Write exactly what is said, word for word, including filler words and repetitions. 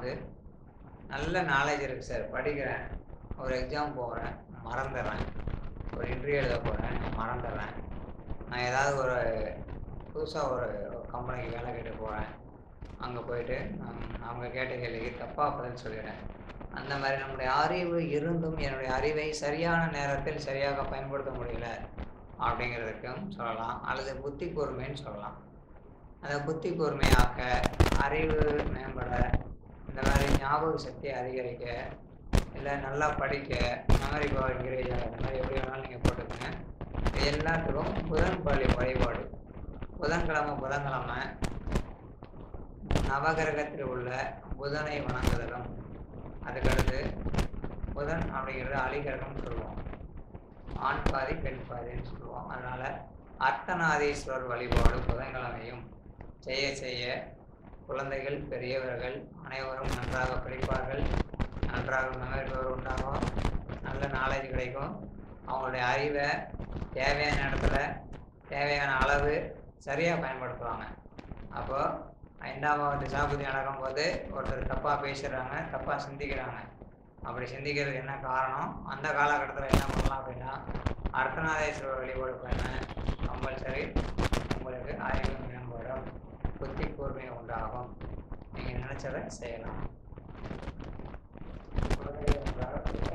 வந்து நல்ல நாலேஜ் இருக்குது சார், படிக்கிறேன், ஒரு எக்ஸாம் போகிறேன், மறந்துடுறேன், ஒரு இன்டர்வியூ எழுத போகிறேன், நான் மறந்துடுறேன், நான் ஏதாவது ஒரு புதுசாக ஒரு ஒரு கம்பெனிக்கு வேலை கேட்டு போகிறேன், அங்கே போயிட்டு அவங்க கேட்ட கேள்விக்கு தப்பாக பதில் சொல்லிடுறேன். அந்த மாதிரி நம்முடைய அறிவு இருந்தும் என்னுடைய அறிவை சரியான நேரத்தில் சரியாக பயன்படுத்த முடியல அப்படிங்கிறதுக்கும் சொல்லலாம். அல்லது புத்தி கூர்மைன்னு சொல்லலாம். அந்த புத்தி கூர்மையாக்க, அறிவு மேம்பட, இந்த மாதிரி ஞாபக சக்தி அதிகரிக்க, இல்லை நல்லா படிக்க, மெமரி பவர் இன்க்ரீஸ் ஆக, இந்த மாதிரி எப்படி வேணாலும் நீங்கள் போட்டுக்கோங்க. இது எல்லாத்துக்கும் புதன் பள்ளி வழிபாடு. புதன்கிழமை புதன்கிழமை நவகிரகத்தில் உள்ள புதனை வணங்குதலும், அதுக்கடுத்து புதன் அப்படிங்கிறது அலிகிரகம்னு சொல்லுவோம், ஆண் பாதி பெண் பாதின்னு சொல்லுவோம். அதனால் அர்த்தநாதீஸ்வரர் வழிபாடு புதன்கிழமையும் செய்ய செய்ய குழந்தைகள் பெரியவர்கள் அனைவரும் நன்றாக படிப்பார்கள், நன்றாக மெமரி பவர் உண்டாகும், நல்ல நாலேஜ் கிடைக்கும், அவங்களுடைய அறிவை தேவையான இடத்துல தேவையான அளவு சரியாக பயன்படுத்துவாங்க. அப்போது ஐந்தாம் பாவத்து சாபுத்தி நடக்கும்போது ஒருத்தர் தப்பாக பேசுகிறாங்க, தப்பாக சிந்திக்கிறாங்க. அப்படி சிந்திக்கிறதுக்கு என்ன காரணம்? அந்த காலகட்டத்தில் என்ன பண்ணலாம் அப்படின்னா, அர்த்தநாதீஸ்வரர் வழிபாடு பண்ண கம்பல்சரி உங்களுக்கு அறிவு மேம்படும், புத்தி கூர்மை உண்டாகும், நீங்கள் நினைச்சதை செய்யலாம்.